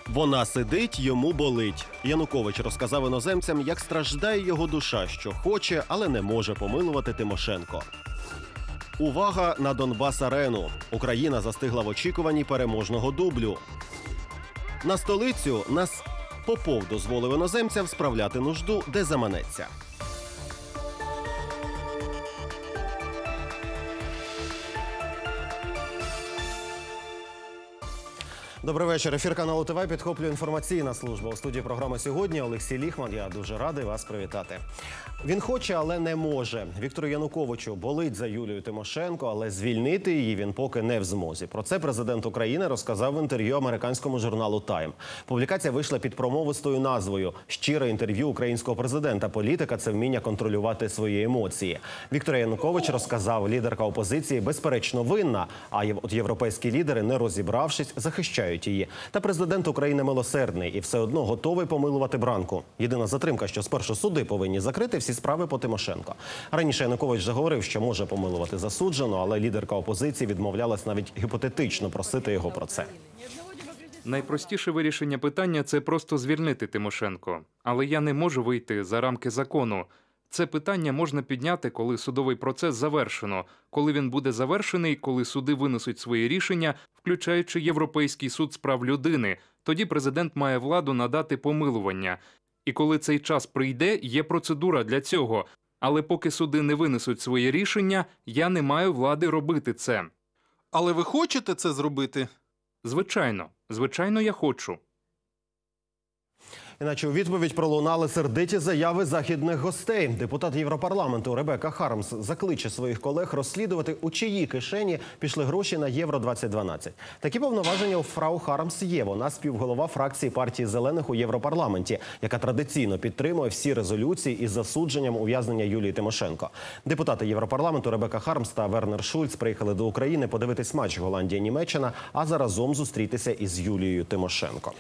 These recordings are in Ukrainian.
Вона сидить, йому болить. Янукович розказав іноземцям, як страждає його душа, що хоче, але не може помилувати Тимошенко. Увага на Донбас-арену. Україна застигла в очікуванні переможного дублю. На столицю нас Попов дозволив іноземцям справляти нужду, де заманеться. Добрий вечір. Ефір каналу ТВ підхоплює інформаційна служба. У студії програми сьогодні Олексій Ліхман. Я дуже радий вас привітати. Він хоче, але не може. Віктору Януковичу болить за Юлію Тимошенко, але звільнити її він поки не в змозі. Про це президент України розказав в інтерв'ю американському журналу «Тайм». Публікація вийшла під промовистою назвою «Щире інтерв'ю українського президента. Політика – це вміння контролювати свої емоції». Віктор Янукович розказав, лідерка опозиції безперечно винна, а от європейські лідери, не розібравшись, захищають її. Та президент України милосердний і все одно готовий помилувати Бранку. Єдина затримка, що спершу суди повинні закрити всі справи по Тимошенко. Раніше Янукович заговорив, що може помилувати засуджену, але лідерка опозиції відмовлялась навіть гіпотетично просити його про це. Найпростіше вирішення питання – це просто звільнити Тимошенко. Але я не можу вийти за рамки закону. Це питання можна підняти, коли судовий процес завершено. Коли він буде завершений, коли суди винесуть свої рішення, включаючи Європейський суд з прав людини, тоді президент має владу надати помилування. І коли цей час прийде, є процедура для цього. Але поки суди не винесуть свої рішення, я не маю влади робити це. Але ви хочете це зробити? Звичайно. Звичайно, я хочу. Іначе у відповідь пролунали сердиті заяви західних гостей. Депутат Європарламенту Ребека Хармс закличе своїх колег розслідувати, у чиї кишені пішли гроші на Євро-2012. Такі повноваження у фрау Хармс є. Вона співголова фракції партії «Зелених» у Європарламенті, яка традиційно підтримує всі резолюції із засудженням ув'язнення Юлії Тимошенко. Депутати Європарламенту Ребека Хармс та Вернер Шульц приїхали до України подивитись матч Голландія-Німеччина, а заразом зустрітися із Юлією Тимошенко.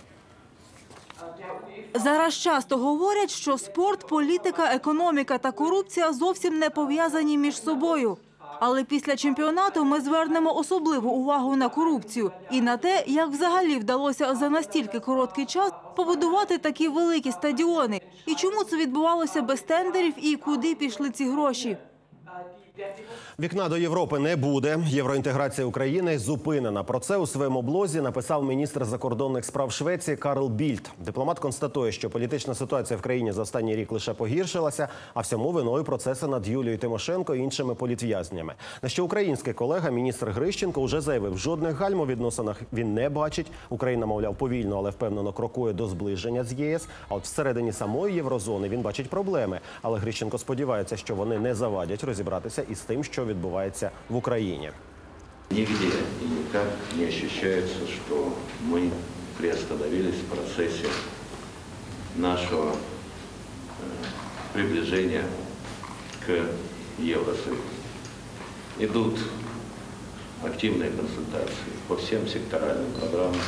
Зараз часто говорять, що спорт, політика, економіка та корупція зовсім не пов'язані між собою. Але після чемпіонату ми звернемо особливу увагу на корупцію і на те, як взагалі вдалося за настільки короткий час побудувати такі великі стадіони. І чому це відбувалося без тендерів і куди пішли ці гроші. Вікна до Європи не буде. Євроінтеграція України зупинена. Про це у своєму блозі написав міністр закордонних справ Швеції Карл Більд. Дипломат констатує, що політична ситуація в країні за останній рік лише погіршилася, а всьому виною процеси над Юлією Тимошенко і іншими політв'язнями. На що український колега, міністр Грищенко, уже заявив, жодних гальм у відносинах він не бачить. Україна, мовляв, повільно, але впевнено крокує до зближення з ЄС. А от всередині самої єврозони він бачить проблеми. Але Грищенко сподівається, що вони не завадять розібратися із тим, що відбувається в Україні. Нигде и никак не ощущается, что мы приостановились в процессе нашего приближения к Евросоюзу. Идут активные консультации по всем секторальным программам.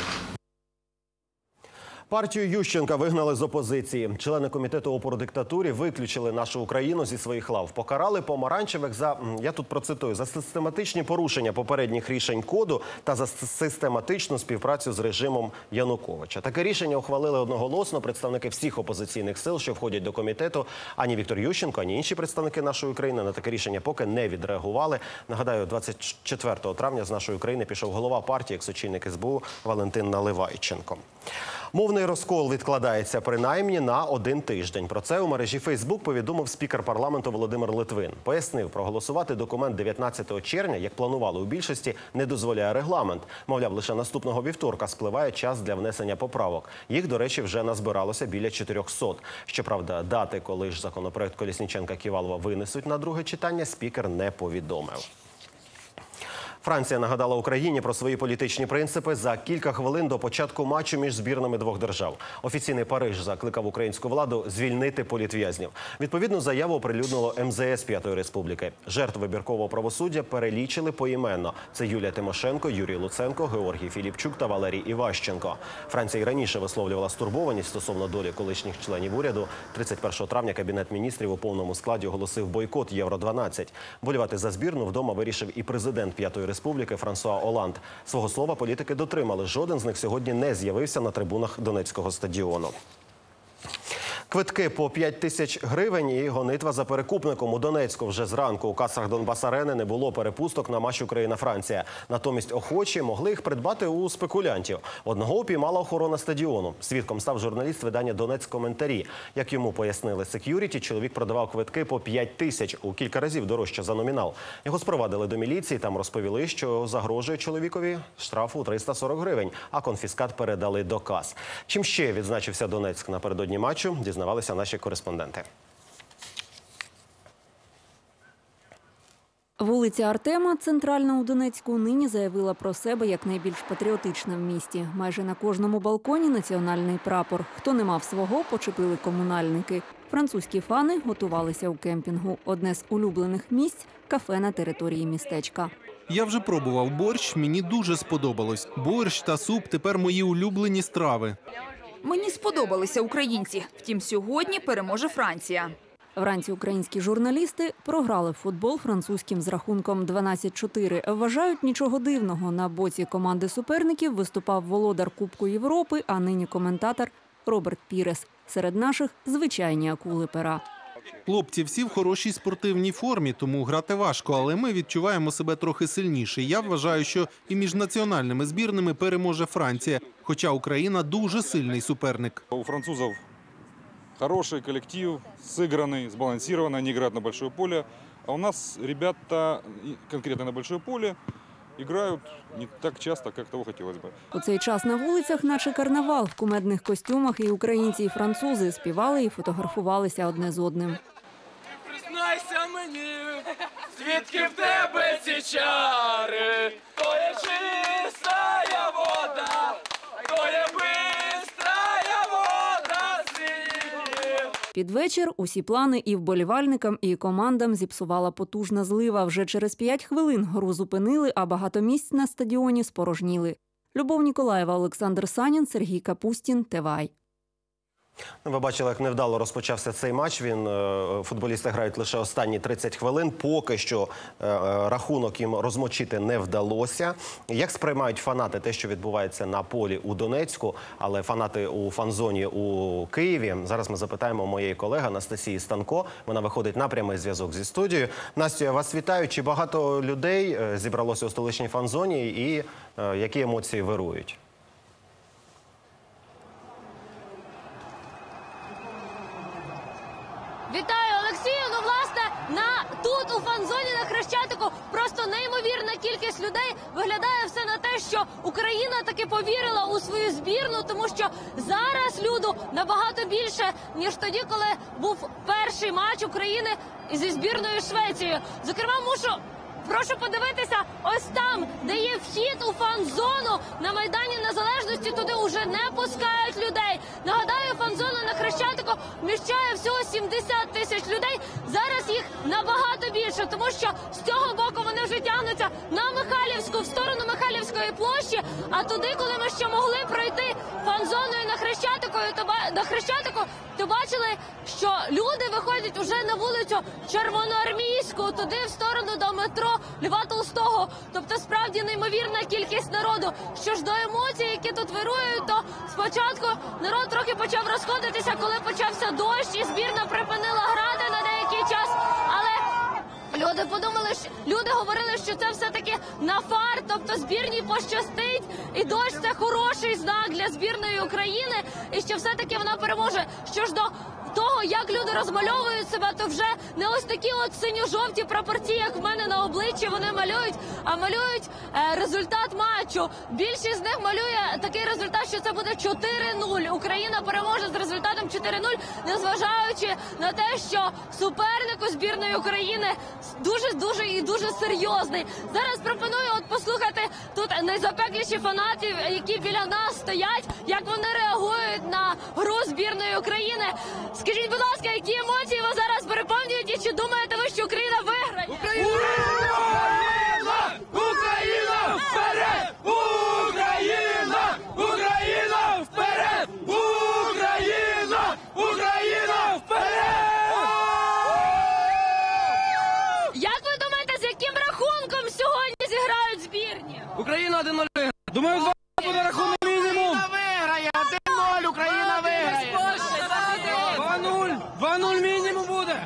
Партію Ющенка вигнали з опозиції. Члени комітету опору диктатурі виключили нашу Україну зі своїх лав. Покарали помаранчевих за, я тут процитую, за систематичні порушення попередніх рішень КОДу та за систематичну співпрацю з режимом Януковича. Таке рішення ухвалили одноголосно представники всіх опозиційних сил, що входять до комітету. Ані Віктор Ющенко, ані інші представники нашої України на таке рішення поки не відреагували. Нагадаю, 24 травня з нашої України пішов голова партії, екс-очільник СБУ Валентин Наливайченко. Мовний розкол відкладається принаймні на 1 тиждень. Про це у мережі Фейсбук повідомив спікер парламенту Володимир Литвин. Пояснив, проголосувати документ 19 червня, як планували у більшості, не дозволяє регламент. Мовляв, лише наступного вівторка спливає час для внесення поправок. Їх, до речі, вже назбиралося біля 400. Щоправда, дати, коли ж законопроект Колесніченка-Ківалова винесуть на друге читання, спікер не повідомив. Франція нагадала Україні про свої політичні принципи за кілька хвилин до початку матчу між збірними двох держав. Офіційний Париж закликав українську владу звільнити політв'язнів. Відповідну заяву оприлюднило МЗС П'ятої Республіки. Жертв вибіркового правосуддя перелічили поіменно. Це Юлія Тимошенко, Юрій Луценко, Георгій Філіпчук та Валерій Іващенко. Франція і раніше висловлювала стурбованість стосовно долі колишніх членів уряду. 31 травня Кабінет міністрів у повному складі оголосив бойкот Євро-12. Болівати за збірну вдома вирішив і президент П'ятої Республіки Республіки Франсуа Оланд. Свого слова політики дотримали. Жоден з них сьогодні не з'явився на трибунах Донецького стадіону. Квитки по 5 тисяч гривень і гонитва за перекупником. У Донецьку вже зранку у касах Донбас-арени не було перепусток на матч Україна-Франція. Натомість охочі могли їх придбати у спекулянтів. Одного упіймала охорона стадіону. Свідком став журналіст видання «Донецьк Коментарі». Як йому пояснили сек'юріті, чоловік продавав квитки по 5 тисяч, у кілька разів дорожче за номінал. Його спровадили до міліції, там розповіли, що загрожує чоловікові штрафу у 340 гривень, а конфіскат передали до кас. Чим ще відзначився Донецьк напередодні матчу, дізнавалися наші кореспонденти. Вулиця Артема, центральна у Донецьку, нині заявила про себе як найбільш патріотична в місті. Майже на кожному балконі національний прапор. Хто не мав свого, почепили комунальники. Французькі фани готувалися у кемпінгу. Одне з улюблених місць – кафе на території містечка. Я вже пробував борщ, мені дуже сподобалось. Борщ та суп – тепер мої улюблені страви. Мені сподобалися українці. Втім, сьогодні переможе Франція. Вранці українські журналісти програли в футбол французьким з рахунком 12-4. Вважають, нічого дивного. На боці команди суперників виступав володар Кубку Європи, а нині коментатор Роберт Пірес. Серед наших – звичайні акули пера. Хлопці всі в хорошій спортивній формі, тому грати важко, але ми відчуваємо себе трохи сильніше. Я вважаю, що і між національними збірними переможе Франція, хоча Україна дуже сильний суперник. У французов хороший коллектив, сыгранный, сбалансированный, они играют на большое поле. А у нас ребята конкретно на большое поле играют не так часто, как того хотелось бы. У цей час на вулицях наче карнавал. В кумедних костюмах і українці, і французи співали і фотографувалися одне з одним. Признайся мені, звідки в тебе ці чари, то є чистая вода, то є бистрая вода світів. Під вечір усі плани і вболівальникам, і командам зіпсувала потужна злива. Вже через 5 хвилин гру зупинили, а багато місць на стадіоні спорожніли. Любов Ніколаєва, Олександр Санін, Сергій Капустін, ТВАЙ. Ви бачили, як невдало розпочався цей матч. Футболісти грають лише останні 30 хвилин. Поки що рахунок їм розмочити не вдалося. Як сприймають фанати те, що відбувається на полі у Донецьку, але фанати у фан-зоні у Києві? Зараз ми запитаємо моєї колеги Анастасії Станко. Вона виходить на прямий зв'язок зі студією. Настю, я вас вітаю. Чи багато людей зібралося у столичній фан-зоні і які емоції вирують? Вітаю, Олексію! Ну, власне, тут у фан-зоні на Хрещатику просто неймовірна кількість людей. Виглядає все на те, що Україна таки повірила у свою збірну, тому що зараз люду набагато більше, ніж тоді, коли був перший матч України зі збірною Швецією. Зокрема, прошу подивитися, ось там, де є вхід у фан-зону на Майдані Незалежності, туди вже не пускають людей. Нагадаю, фан-зона на Хрещатику вміщає всього 70 тисяч людей. Зараз їх набагато більше, тому що з цього боку вони вже тягнуться на Михайлівську, в сторону Михайлівської площі, а туди, коли ми ще могли пройти фан-зоною на Хрещатику, то бачили, що люди виходять уже на вулицю Червоноармійську, туди в сторону до метро Льва Толстого. Тобто, справді, неймовірна кількість народу. Що ж до емоцій, які тут вирують, то спочатку народ трохи почав розходитися, коли почався дощ, і збірна припинила грати на деякий час. Але люди говорили, що це все-таки на фарт, тобто збірній пощастить, і дощ – це хороший знак для збірної України, і що все-таки вона переможе. Що ж до того, як люди розмальовують себе, то вже не ось такі от синьо-жовті прапорці, як в мене на обличчі, вони малюють, а малюють результат матчу. Більшість з них малює такий результат, що це буде 4-0. Україна переможе з результатом 4-0, незважаючи на те, що суперник у збірної України дуже серйозний. Зараз пропоную послухати тут найзапекліші фанатів, які біля нас стоять, як вони реагують на гру збірної України. Скажіть, будь ласка, які емоції вас зараз переповнюють, і чи думаєте ви, що Україна виграє? Україна! Україна вперед! Україна! Україна вперед! Україна! Україна вперед! Як ви думаєте, з яким рахунком сьогодні зіграють Україна 1-0 виграє. Думаю, 2 буде рахунок мінімум. Виграє, 1-0, Україна виграє. 2-0 мінімум буде.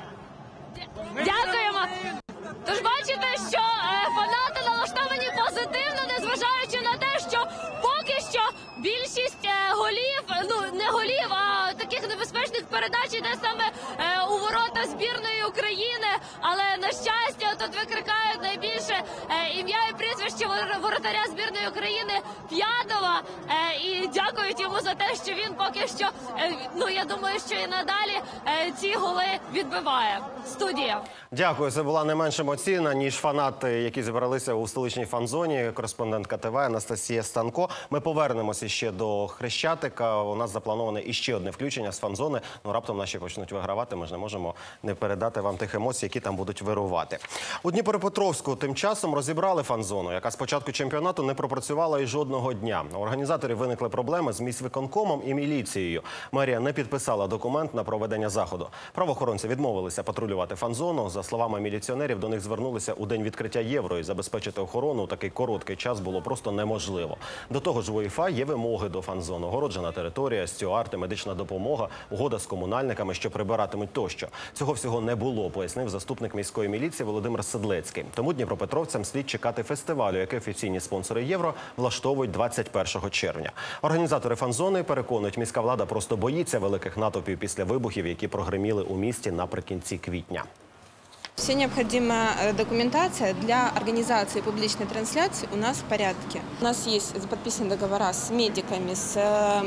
Дякуємо. Тож бачите, що фанати налаштовані позитивно, незважаючи на те, що поки що більшість голів, ну не голів, а таких небезпечних передач іде саме у ворота збірної України. Але на щастя, тут викрикають найбільше ім'я і прізвище воротаря збірної України П'ятова. І дякують йому за те, що він поки що, ну я думаю, що і надалі ці голи відбиває. Студія. Дякую. Це була не менш емоційна, ніж фанати, які зібралися у столичній фан-зоні. Кореспондентка ТВ Анастасія Станко. Ми повернемося ще до Хрещатика. У нас заплановане іще одне включення з фан-зони. Ну, раптом наші почнуть вигравати. Ми ж не можемо не передати вам тих емоцій, які там будуть вирувати. У Дніпропетровську тим часом розібрали фан-зону, яка з початку чемпіонату не пропрацювала і жодного дня. У організаторів виникли проблеми з міськвиконкомом і міліцією. Мерія не підписала документ на проведення заходу. Правоохоронці відмовилися патрулювати фан-зону. За словами міліціонерів, до них звернулися у день відкриття Євро, і забезпечити охорону у такий короткий час було просто неможливо. До того ж, в УЄФА є вимоги до фан-зон: огороджена територія, стюарди, медична допомога, угода з комунальниками, що прибиратимуть тощо. Цього всього не було, пояснив заступник міської міліції Володимир Седлецький. Тому дніпропетровцям слід чекати фестивалю, який офіційні спонсори Євро влаштовують 21 червня. Організатори фан-зони переконують, міська влада просто боїться великих натовпів після вибухів, які прогриміли у місті наприкінці квітня. Вся необходимая документация для организации публичной трансляции у нас в порядке. У нас есть подписаны договора с медиками, с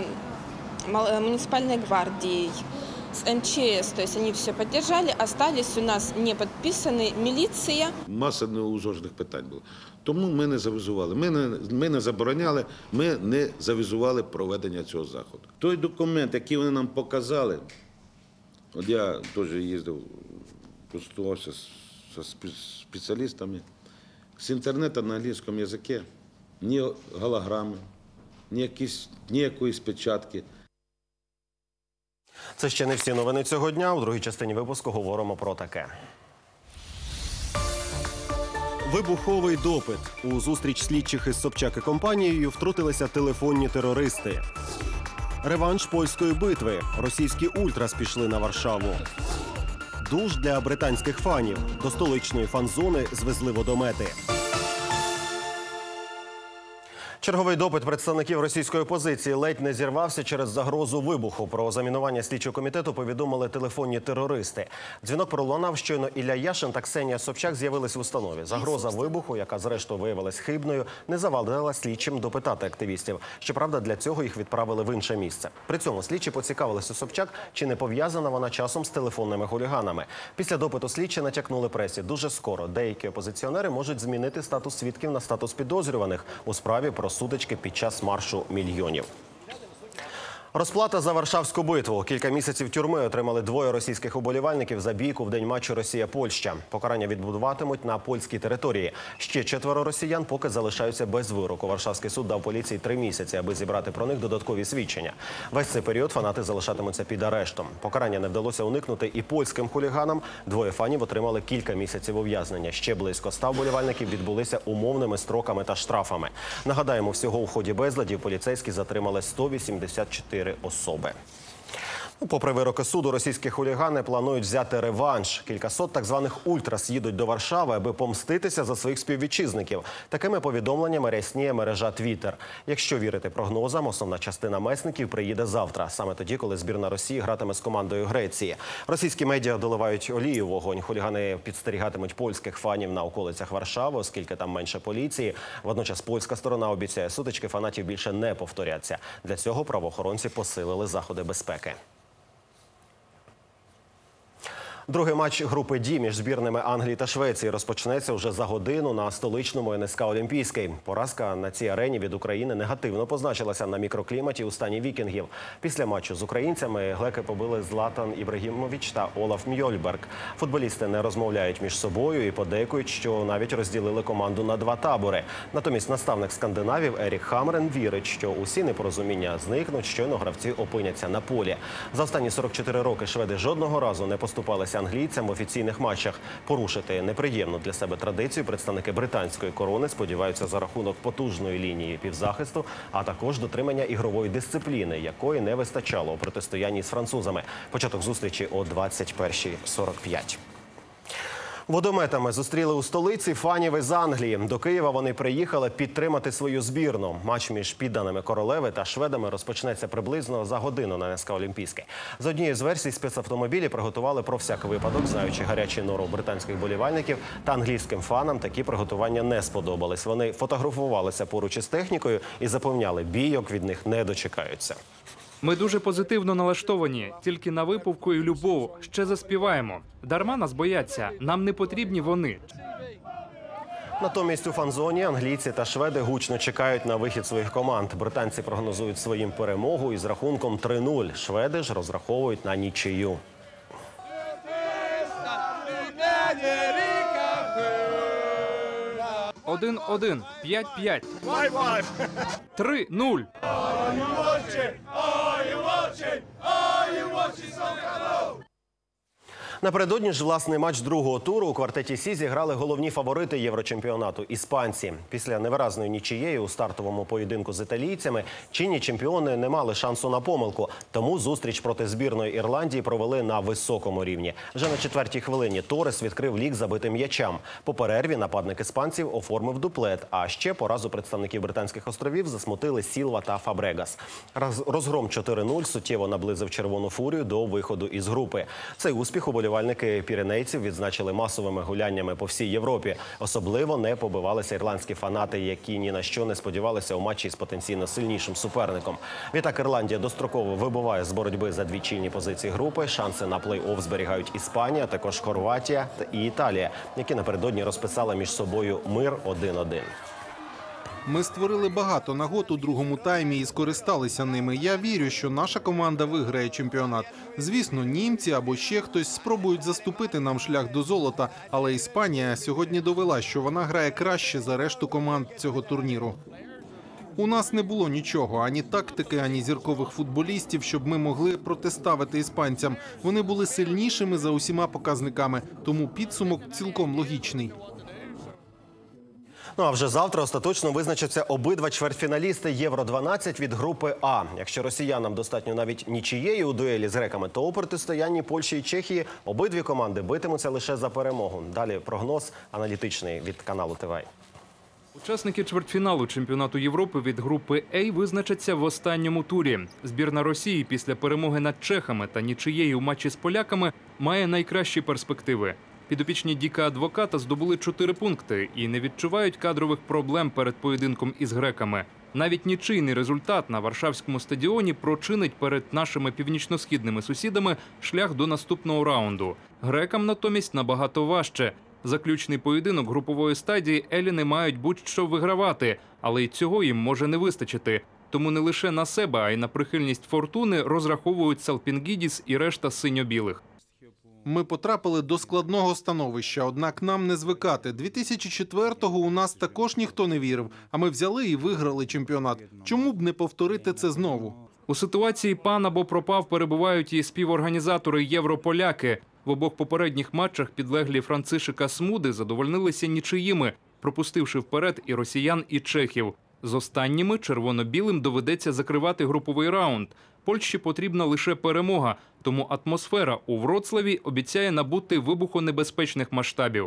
муниципальной гвардией, с МЧС, то есть они все поддержали. Остались у нас не подписаны міліція. Маса неузгоджених питань було. Тому ми не завізували. Ми не забороняли, ми не завізували проведення цього заходу. Той документ, який вони нам показали, от я теж їздив, консультувався з спеціалістами, з інтернету на англійському язикі, ні голограми, ні якоїсь печатки. Це ще не всі новини цього дня. У другій частині випуску говоримо про таке. Вибуховий допит. У зустріч слідчих із Собчак і компанією втрутилися телефонні терористи. Реванш польської битви. Російські ультрас пішли на Варшаву. Душ для британських фанів. До столичної фан-зони звезли водомети. Черговий допит представників російської опозиції ледь не зірвався через загрозу вибуху. Про замінування слідчого комітету повідомили телефонні терористи. Дзвінок пролунав, щойно Ілля Яшин та Ксенія Собчак з'явились в установі. Загроза вибуху, яка зрештою виявилась хибною, не завадила слідчим допитати активістів. Щоправда, для цього їх відправили в інше місце. При цьому слідчі поцікавилися у Собчак, чи не пов'язана вона часом з телефонними хуліганами. Після допиту слідчі натякнули пресі: дуже скоро деякі опозиціонери можуть змінити статус свідків на статус підозрюваних у справі про сутички під час маршу мільйонів. Розплата за Варшавську битву. Кілька місяців тюрми отримали двоє російських уболівальників за бійку в день матчу Росія-Польща. Покарання відбудуватимуть на польській території. Ще 4 росіян поки залишаються без вироку. Варшавський суд дав поліції 3 місяці, аби зібрати про них додаткові свідчення. Весь цей період фанати залишатимуться під арештом. Покарання не вдалося уникнути і польським хуліганам. Двоє фанів отримали кілька місяців ув'язнення. Ще близько 100 вболівальників відбулися умовними строками та штрафами. Нагадаємо, всього у ході безладів поліцейські затримали 184 особи. Попри вироки суду, російські хулігани планують взяти реванш. Кількасот так званих ультрас їдуть до Варшави, аби помститися за своїх співвітчизників. Такими повідомленнями рясніє мережа Twitter. Якщо вірити прогнозам, основна частина месників приїде завтра, саме тоді, коли збірна Росії гратиме з командою Греції. Російські медіа доливають олію в вогонь. Хулігани підстерігатимуть польських фанів на околицях Варшави, оскільки там менше поліції. Водночас польська сторона обіцяє, сутички фанатів більше не повторяться. Для цього правоохоронці посилили заходи безпеки. Другий матч групи «Ді» між збірними Англії та Швеції розпочнеться вже за годину на столичному НСК «Олімпійський». Поразка на цій арені від України негативно позначилася на мікрокліматі у стані вікінгів. Після матчу з українцями глеки побили Златан Ібрагімович та Олаф Мьольберг. Футболісти не розмовляють між собою і подейкують, що навіть розділили команду на 2 табори. Натомість наставник скандинавів Ерік Хамрен вірить, що усі непорозуміння зникнуть, щойно гравці опиняться на полі. За останні 44 роки шведи жодного разу не поступалися англійцям в офіційних матчах. Порушити неприємну для себе традицію представники британської корони сподіваються за рахунок потужної лінії півзахисту, а також дотримання ігрової дисципліни, якої не вистачало у протистоянні з французами. Початок зустрічі о 21:45. Водометами зустріли у столиці фанів із Англії. До Києва вони приїхали підтримати свою збірну. Матч між підданими королеви та шведами розпочнеться приблизно за годину на НСК «Олімпійський». За однією з версій, спецавтомобілі приготували про всяк випадок, знаючи гарячий норов британських болівальників, та англійським фанам такі приготування не сподобались. Вони фотографувалися поруч із технікою і запевняли, бійок від них не дочекаються. Ми дуже позитивно налаштовані, тільки на випивку і любов. Ще заспіваємо. Дарма нас бояться, нам не потрібні вони. Натомість у фан-зоні англійці та шведи гучно чекають на вихід своїх команд. Британці прогнозують своїм перемогу із рахунком 3-0. Шведи ж розраховують на нічию. 1-1, 5-5, 3-0. Напередодні ж власний матч другого туру у квартеті Сі зіграли головні фаворити Єврочемпіонату – іспанці. Після невиразної нічиєї у стартовому поєдинку з італійцями чинні чемпіони не мали шансу на помилку. Тому зустріч проти збірної Ірландії провели на високому рівні. Вже на 4-й хвилині Торес відкрив лік забитим м'ячам. По перерві нападник іспанців оформив дуплет, а ще поразу представників Британських островів засмутили Сілва та Фабрегас. Розгром 4-0 суттєво наблизив Червону фурію до виходу із групи. Цей успіх уболівальники піренейців відзначили масовими гуляннями по всій Європі. Особливо не побивалися ірландські фанати, які ні на що не сподівалися у матчі з потенційно сильнішим суперником. Відтак Ірландія достроково вибуває з боротьби за дві чільні позиції групи. Шанси на плей-офф зберігають Іспанія, також Хорватія і Італія, які напередодні розписали між собою мир 1-1. Ми створили багато нагод у другому таймі і скористалися ними. Я вірю, що наша команда виграє чемпіонат. Звісно, німці або ще хтось спробують заступити нам шлях до золота, але Іспанія сьогодні довела, що вона грає краще за решту команд цього турніру. У нас не було нічого, ані тактики, ані зіркових футболістів, щоб ми могли протиставити іспанцям. Вони були сильнішими за усіма показниками, тому підсумок цілком логічний. Ну а вже завтра остаточно визначаться обидва чвертьфіналісти Євро-12 від групи А. Якщо росіянам достатньо навіть нічиєї у дуелі з греками, то у протистоянні Польщі і Чехії обидві команди битимуться лише за перемогу. Далі прогноз аналітичний від каналу ТВ. Учасники чвертьфіналу чемпіонату Європи від групи А визначаться в останньому турі. Збірна Росії після перемоги над чехами та нічиєї у матчі з поляками має найкращі перспективи. Підопічні Діка Адвоката здобули 4 пункти і не відчувають кадрових проблем перед поєдинком із греками. Навіть нічийний результат на Варшавському стадіоні прочинить перед нашими північно-східними сусідами шлях до наступного раунду. Грекам натомість набагато важче. Заключний поєдинок групової стадії еліни мають будь-що вигравати, але й цього їм може не вистачити. Тому не лише на себе, а й на прихильність фортуни розраховують Салпінгідіс і решта синьо-білих. Ми потрапили до складного становища, однак нам не звикати. 2004-го у нас також ніхто не вірив, а ми взяли і виграли чемпіонат. Чому б не повторити це знову? У ситуації «пан або пропав» перебувають і співорганізатори «Європоляки». В обох попередніх матчах підлеглі Францишика Смуди задовольнилися нічиїми, пропустивши вперед і росіян, і чехів. З останніми червоно-білим доведеться закривати груповий раунд. Польщі потрібна лише перемога, тому атмосфера у Вроцлаві обіцяє набути вибухонебезпечних масштабів.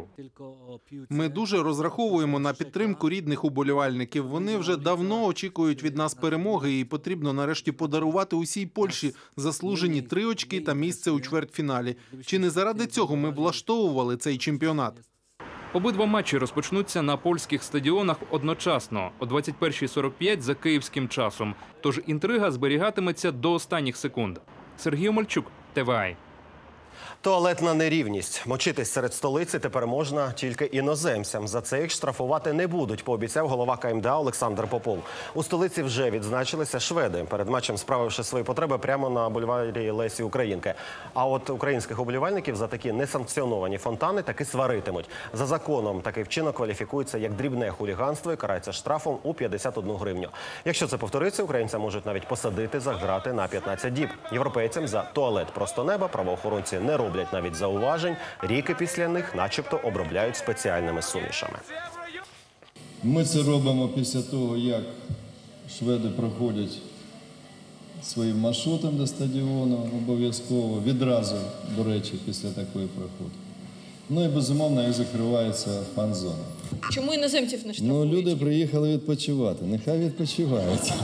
Ми дуже розраховуємо на підтримку рідних уболівальників. Вони вже давно очікують від нас перемоги і потрібно нарешті подарувати усій Польщі заслужені 3 очки та місце у чвертьфіналі. Чи не заради цього ми влаштовували цей чемпіонат? Обидва матчі розпочнуться на польських стадіонах одночасно о 21:45 за київським часом. Тож інтрига зберігатиметься до останніх секунд. Сергій Омельчук, ТВА. Туалетна нерівність. Мочитись серед столиці тепер можна тільки іноземцям. За це їх штрафувати не будуть, пообіцяв голова КМДА Олександр Попов. У столиці вже відзначилися шведи, перед матчем справивши свої потреби прямо на бульварі Лесі Українки. А от українських уболівальників за такі несанкціоновані фонтани таки сваритимуть. За законом такий вчинок кваліфікується як дрібне хуліганство і карається штрафом у 51 гривню. Якщо це повториться, українця можуть навіть посадити за грати на 15 діб. Європейцям за туалет просто неба правоохоронці не роблять навіть зауважень. Ріки після них начебто обробляють спеціальними сумішами. Ми це робимо після того, як шведи проходять своїм маршрутом до стадіону, обов'язково, відразу, до речі, після такої проходки. Ну і, безумовно, як закривається фан-зона. Чому іноземців не штрафують? Ну, люди приїхали відпочивати, нехай відпочивають.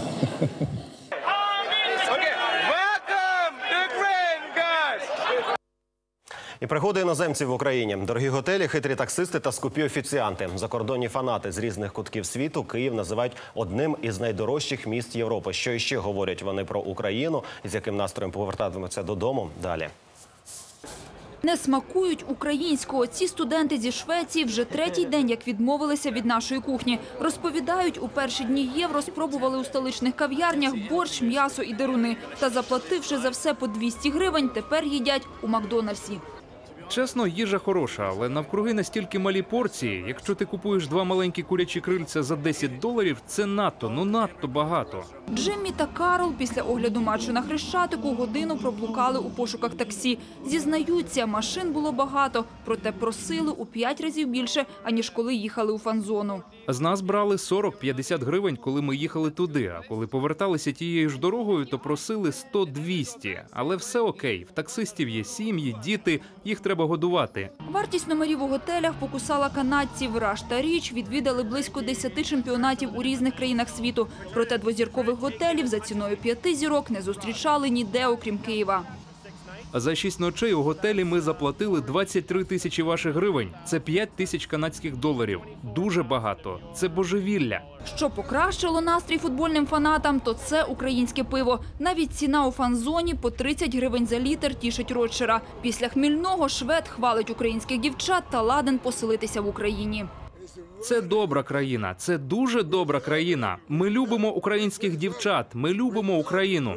І пригоди іноземців в Україні. Дорогі готелі, хитрі таксисти та скупі офіціанти. Закордонні фанати з різних кутків світу Київ називають одним із найдорожчих міст Європи. Що іще говорять вони про Україну, з яким настроєм повертатимуться додому – далі. Не смакують українського. Ці студенти зі Швеції вже третій день, як відмовилися від нашої кухні. Розповідають, у перші дні євро спробували у столичних кав'ярнях борщ, м'ясо і деруни. Та заплативши за все по 200 гривень, тепер їдять у Макдональдсі. Чесно, їжа хороша, але навкруги настільки малі порції. Якщо ти купуєш 2 маленькі курячі крильця за $10, це надто, надто багато. Джиммі та Карл після огляду матчу на Хрещатику годину проблукали у пошуках таксі. Зізнаються, машин було багато, проте просили у 5 разів більше, аніж коли їхали у фан-зону. З нас брали 40-50 гривень, коли ми їхали туди, а коли поверталися тією ж дорогою, то просили 100-200. Але все окей, в таксистів є сім'ї, діти, їх треба годувати. Вартість номерів у готелях покусала канадців. Раш та Річ відвідали близько 10 чемпіонатів у різних країнах світу. Проте двозіркових готелів за ціною 5 зірок не зустрічали ніде, окрім Києва. За 6 ночей у готелі ми заплатили 23 тисячі ваших гривень. Це 5 тисяч канадських доларів. Дуже багато. Це божевілля. Що покращило настрій футбольним фанатам, то це українське пиво. Навіть ціна у фан-зоні по 30 гривень за літр тішить Ротшера. Після хмільного швед хвалить українських дівчат та ладен поселитися в Україні. Це добра країна. Це дуже добра країна. Ми любимо українських дівчат. Ми любимо Україну.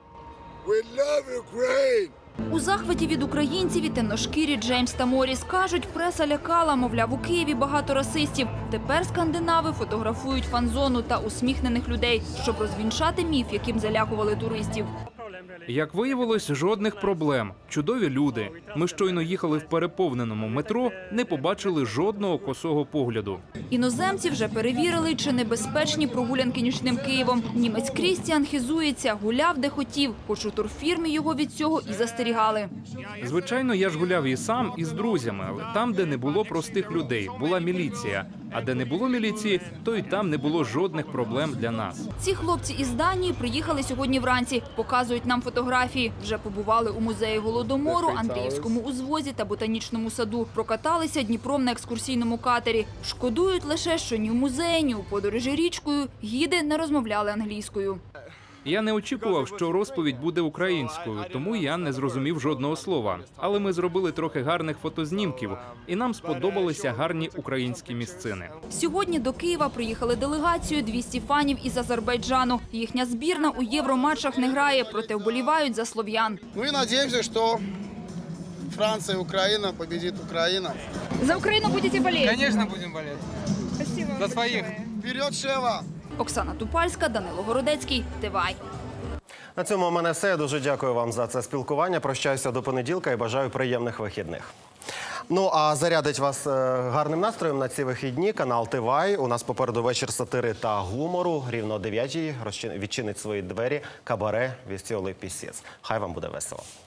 У захваті від українців і темношкірі Джеймс та Моріс кажуть, преса лякала, мовляв, у Києві багато расистів. Тепер скандинави фотографують фан-зону та усміхнених людей, щоб розвінчати міф, яким залякували туристів. Як виявилось, жодних проблем. Чудові люди. Ми щойно їхали в переповненому метро, не побачили жодного косого погляду. Іноземці вже перевірили, чи небезпечні прогулянки нічним Києвом. Німець Крістіан хизується, гуляв де хотів, хоч у турфірмі його від цього і застерігали. Звичайно, я ж гуляв і сам, і з друзями, але там, де не було простих людей, була міліція. А де не було міліції, то й там не було жодних проблем для нас. Ці хлопці із Данії приїхали сьогодні вранці. Показують нам фотографії. Вже побували у музеї Голодомору, Андріївському узвозі та ботанічному саду. Прокаталися Дніпром на екскурсійному катері. Шкодують лише, що ні в музеї, ні у подорожі річкою гіди не розмовляли англійською. Я не очікував, що розповідь буде українською, тому я не зрозумів жодного слова. Але ми зробили трохи гарних фотознімків, і нам сподобалися гарні українські місцини. Сьогодні до Києва приїхали делегацією 200 фанів із Азербайджану. Їхня збірна у євроматчах не грає, проте вболівають за слов'ян. Ми сподіваємося, що Франція, Україна, победить Україна. За Україну будете боліти? Звісно, будемо боліти. Спасибо. За своїх. Вперед, Шева! Оксана Тупальська, Данило Городецький, ТВАЙ. На цьому у мене все. Я дуже дякую вам за це спілкування. Прощаюся до понеділка і бажаю приємних вихідних. Ну, а зарядить вас гарним настроєм на ці вихідні канал ТВАЙ. У нас попереду вечір сатири та гумору. Рівно о 9-й відчинить свої двері кабаре «Вестіоли Пісєц». Хай вам буде весело.